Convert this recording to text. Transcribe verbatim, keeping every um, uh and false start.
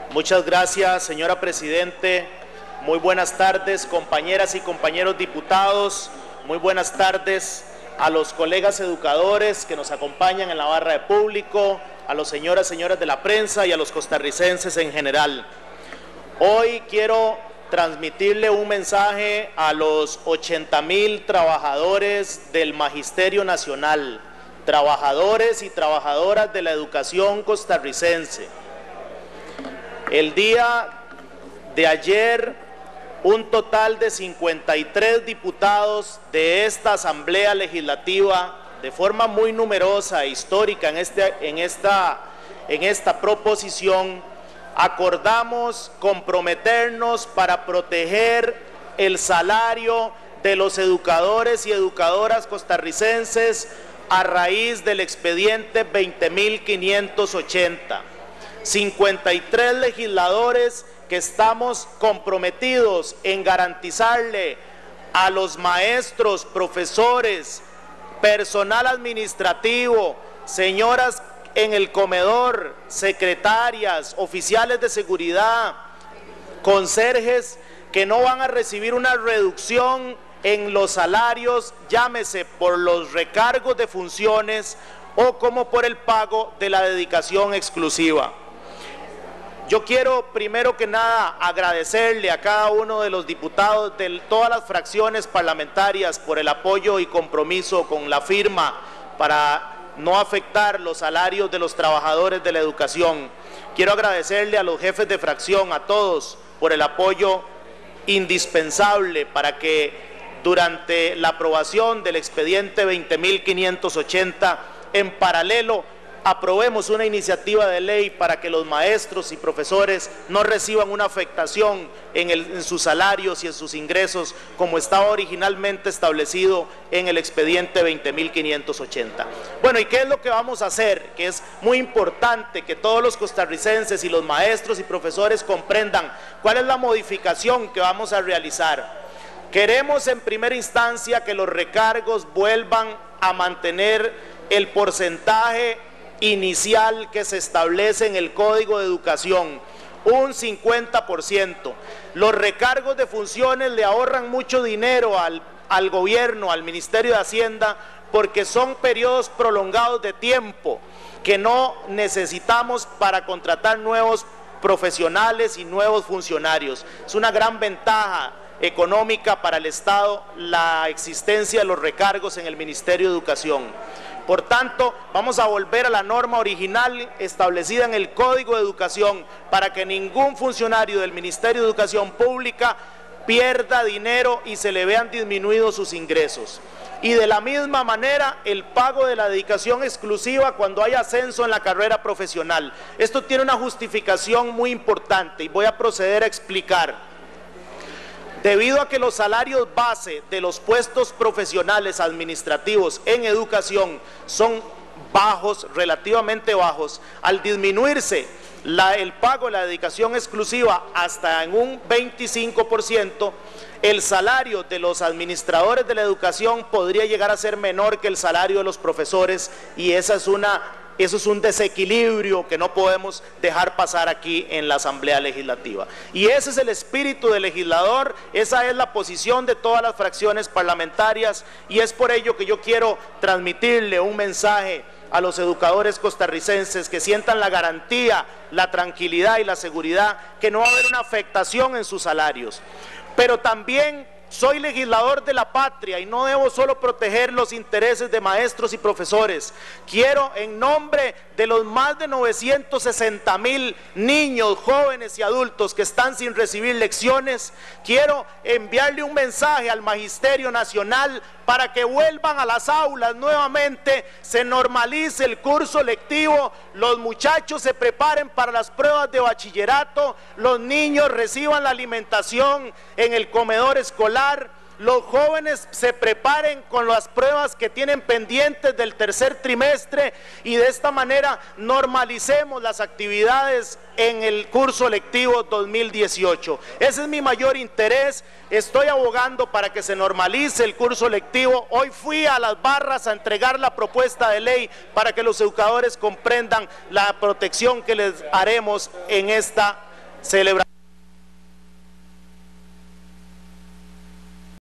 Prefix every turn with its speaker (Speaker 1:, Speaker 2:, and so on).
Speaker 1: Muchas gracias, señora Presidente. Muy buenas tardes, compañeras y compañeros diputados. Muy buenas tardes a los colegas educadores que nos acompañan en la barra de público, a los señoras y señores de la prensa y a los costarricenses en general. Hoy quiero transmitirle un mensaje a los ochenta mil trabajadores del Magisterio Nacional, trabajadores y trabajadoras de la educación costarricense. El día de ayer, un total de cincuenta y tres diputados de esta Asamblea Legislativa, de forma muy numerosa e histórica en, este, en, esta, en esta proposición, acordamos comprometernos para proteger el salario de los educadores y educadoras costarricenses a raíz del expediente veinte mil quinientos ochenta. cincuenta y tres legisladores que estamos comprometidos en garantizarle a los maestros, profesores, personal administrativo, señoras en el comedor, secretarias, oficiales de seguridad, conserjes, que no van a recibir una reducción en los salarios, llámese por los recargos de funciones o como por el pago de la dedicación exclusiva. Yo quiero primero que nada agradecerle a cada uno de los diputados de todas las fracciones parlamentarias por el apoyo y compromiso con la firma para no afectar los salarios de los trabajadores de la educación. Quiero agradecerle a los jefes de fracción, a todos, por el apoyo indispensable para que durante la aprobación del expediente veinte mil quinientos ochenta, en paralelo, aprobemos una iniciativa de ley para que los maestros y profesores no reciban una afectación en, el, en sus salarios y en sus ingresos como estaba originalmente establecido en el expediente veinte mil quinientos ochenta. Bueno, ¿y qué es lo que vamos a hacer? Que es muy importante que todos los costarricenses y los maestros y profesores comprendan cuál es la modificación que vamos a realizar. Queremos en primera instancia que los recargos vuelvan a mantener el porcentaje inicial que se establece en el Código de Educación, un cincuenta por ciento. Los recargos de funciones le ahorran mucho dinero al, al gobierno, al Ministerio de Hacienda, porque son periodos prolongados de tiempo que no necesitamos para contratar nuevos profesionales y nuevos funcionarios. Es una gran ventaja económica para el Estado la existencia de los recargos en el Ministerio de Educación. Por tanto, vamos a volver a la norma original establecida en el Código de Educación para que ningún funcionario del Ministerio de Educación Pública pierda dinero y se le vean disminuidos sus ingresos. Y de la misma manera, el pago de la dedicación exclusiva cuando hay ascenso en la carrera profesional. Esto tiene una justificación muy importante y voy a proceder a explicar. Debido a que los salarios base de los puestos profesionales administrativos en educación son bajos, relativamente bajos, al disminuirse la, el pago de la dedicación exclusiva hasta en un veinticinco por ciento, el salario de los administradores de la educación podría llegar a ser menor que el salario de los profesores, y esa es una Eso es un desequilibrio que no podemos dejar pasar aquí en la Asamblea Legislativa. Y ese es el espíritu del legislador, esa es la posición de todas las fracciones parlamentarias, y es por ello que yo quiero transmitirle un mensaje a los educadores costarricenses que sientan la garantía, la tranquilidad y la seguridad que no va a haber una afectación en sus salarios. Pero también soy legislador de la patria y no debo solo proteger los intereses de maestros y profesores. Quiero, en nombre de los más de novecientos sesenta mil niños, jóvenes y adultos que están sin recibir lecciones, quiero enviarle un mensaje al Magisterio Nacional para que vuelvan a las aulas nuevamente, se normalice el curso lectivo, los muchachos se preparen para las pruebas de bachillerato, los niños reciban la alimentación en el comedor escolar, los jóvenes se preparen con las pruebas que tienen pendientes del tercer trimestre, y de esta manera normalicemos las actividades en el curso lectivo dos mil dieciocho. Ese es mi mayor interés. Estoy abogando para que se normalice el curso lectivo. Hoy fui a las barras a entregar la propuesta de ley para que los educadores comprendan la protección que les haremos en esta Celebra